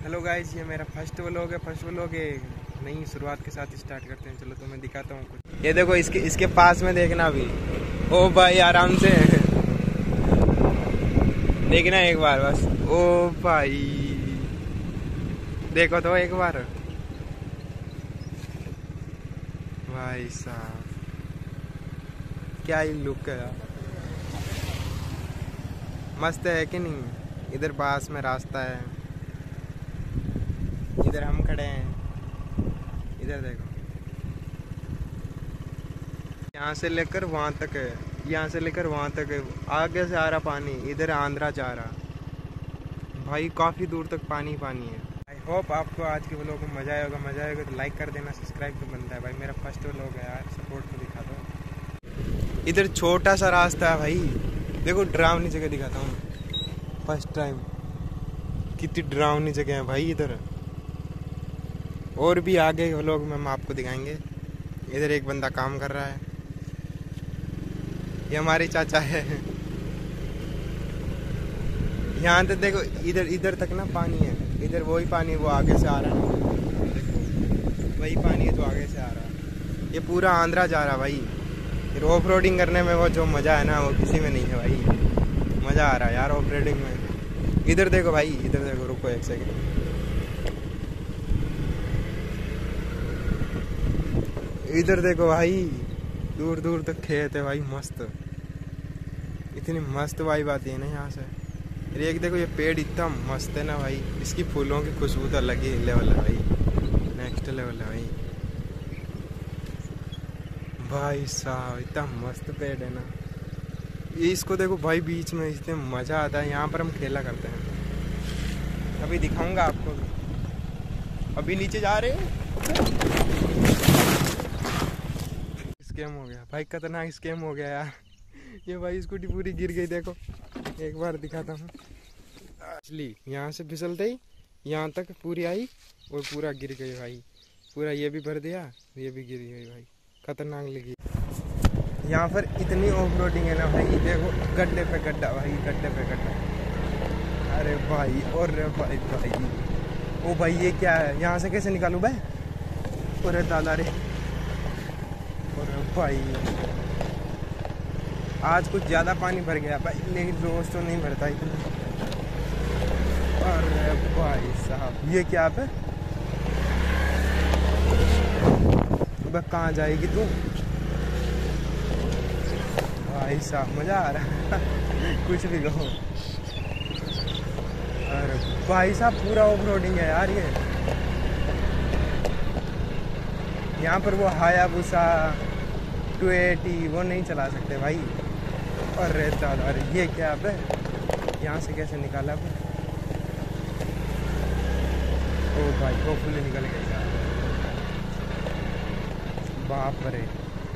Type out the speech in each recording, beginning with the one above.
Hello guys, ये मेरा first vlog है। फर्स्ट व्लॉग है, नई शुरुआत के साथ स्टार्ट करते हैं। चलो तुम्हें दिखाता हूँ कुछ। ये देखो, इसके पास में देखना अभी। ओ भाई आराम से देखना एक बार बस। ओ भाई देखो तो एक बार। भाई साहब क्या ही लुक है यार, मस्त है कि नहीं। इधर पास में रास्ता है, इधर हम खड़े हैं। इधर देखो, यहाँ से लेकर वहाँ तक है, यहाँ से लेकर वहाँ तक है। आगे से आ रहा पानी, इधर आंध्रा जा रहा। भाई काफ़ी दूर तक पानी पानी है। आई होप आपको आज के व्लॉग में मज़ा आएगा। मज़ा आएगा तो लाइक कर देना, सब्सक्राइब तो बनता है भाई। मेरा फर्स्ट व्लॉग है यार, सपोर्ट तो दिखा दो। इधर छोटा सा रास्ता है भाई, देखो डरावनी जगह दिखाता हूँ। फर्स्ट टाइम कितनी डरावनी जगह है भाई इधर। और भी आगे व्लॉग में हम आपको दिखाएंगे। इधर एक बंदा काम कर रहा है, ये हमारे चाचा है। यहाँ तक देखो, इधर तक ना पानी है। इधर वही पानी वो आगे से आ रहा है, देखो वही पानी है जो आगे से आ रहा है। ये पूरा आंध्रा जा रहा भाई। फिर ऑफ रोडिंग करने में वो जो मज़ा है ना, वो किसी में नहीं है भाई। मज़ा आ रहा है यार ऑफ रोडिंग में। इधर देखो भाई, इधर देखो, रुको एक सेकेंड। इधर देखो भाई, दूर दूर तक खेत है भाई। मस्त, इतनी मस्त वाइब आती है ना यहाँ से। एक देखो ये पेड़ इतना मस्त है ना भाई, इसकी फूलों की खुशबू तो अलग ही लेवल है भाई, नेक्स्ट लेवल है भाई। भाई साहब इतना मस्त पेड़ है ना, ये इसको देखो भाई बीच में, इतने मज़ा आता है। यहाँ पर हम खेला करते हैं, अभी दिखाऊंगा आपको। अभी नीचे जा रहे हैं। स्कैम हो गया भाई, खतरनाक स्कैम हो गया यार। ये भाई स्कूटी पूरी गिर गई, देखो एक बार दिखाता हूँ। असली यहाँ से फिसलते ही यहाँ तक पूरी आई और पूरा गिर गई भाई। पूरा ये भी भर दिया, ये भी गिर गई भाई, खतरनाक लगी। यहाँ पर इतनी ऑफ रोडिंग है ना भाई, देखो गड्ढे पे गड्ढा भाई, गड्ढे पे गड्ढा। अरे भाई, और भाई भाई, ओ भाई ये क्या है, यहाँ से कैसे निकालूं भाई। अरे दादा रे, भाई आज कुछ ज़्यादा पानी भर गया भाई, लेकिन रोज तो नहीं भरता इतना। अरे भाई साहब ये क्या है, कहाँ जाएगी तू भाई साहब। मज़ा आ रहा है कुछ भी कहो। अरे भाई साहब पूरा ऑफ रोडिंग है यार ये। यहाँ पर वो हायाबुसा 280 वो नहीं चला सकते भाई। अरे दादा अरे ये क्या है, यहाँ से कैसे निकाला अब। ओ भाई वो फुल निकल गया, बाप रे।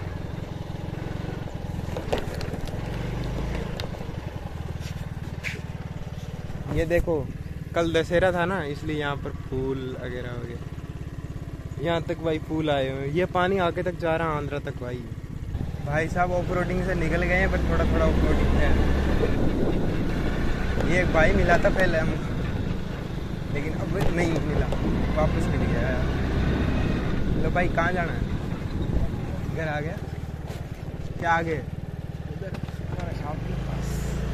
ये देखो कल दशहरा था ना, इसलिए यहाँ पर फूल वगैरह हो गए। यहाँ तक भाई फूल आए हुए। ये पानी आगे तक जा रहा है आंध्रा तक भाई। भाई साहब ऑफ रोडिंग से निकल गए हैं, पर थोड़ा थोड़ा ऑफ रोडिंग है। ये एक भाई मिला था पहले हम, लेकिन अब नहीं मिला, वापस मिल गया यार। लो भाई कहाँ जाना है, घर आ गया क्या, आगे उधर हमारा शॉप के पास।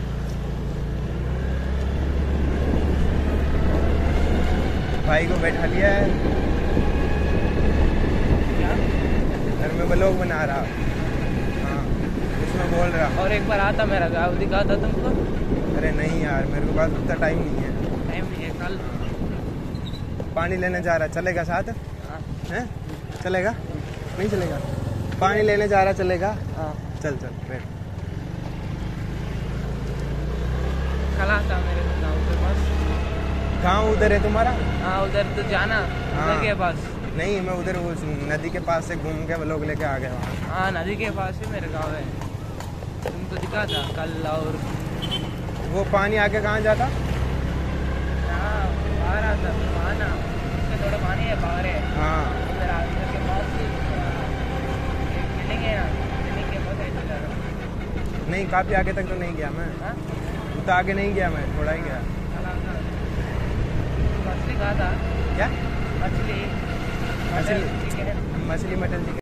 भाई को बैठा लिया है, घर में व्लॉग बना रहा। हाँ उसमें बोल रहा। और एक बार आता मेरा गाँव दिखाता तुमको। अरे नहीं यार, मेरे को पास उतना टाइम नहीं है। टाइम नहीं है, कल पानी लेने जा रहा, चलेगा साथ हैं? चलेगा नहीं चलेगा? पानी लेने जा रहा, चलेगा? हाँ चल चल बैठ। कल आता मेरे गाँव के पास। गाँव उधर है तुम्हारा? हाँ उधर तो जाना, हाँ। उधर के पास। नहीं मैं उधर उस नदी के पास से घूम के व्लॉग लेके आ गया वहाँ। हाँ नदी के पास ही मेरा गाँव है, तुमको दिखा था कल। और वो पानी आके कहाँ जाता? हाँ बाहर आता वहाँ ना, उसमें थोड़ा पानी है, बाहर है। हाँ उधर आगे के पास एक बिल्डिंग है ना, बिल्डिंग के पास ऐसे जा रहा। नहीं काफ़ी आगे तक तो नहीं गया मैं। हाँ तो आगे नहीं गया मैं, थोड़ा ही गया। कल आता मंगा था क्या मछली मछली चिकन मछली मटन चिकन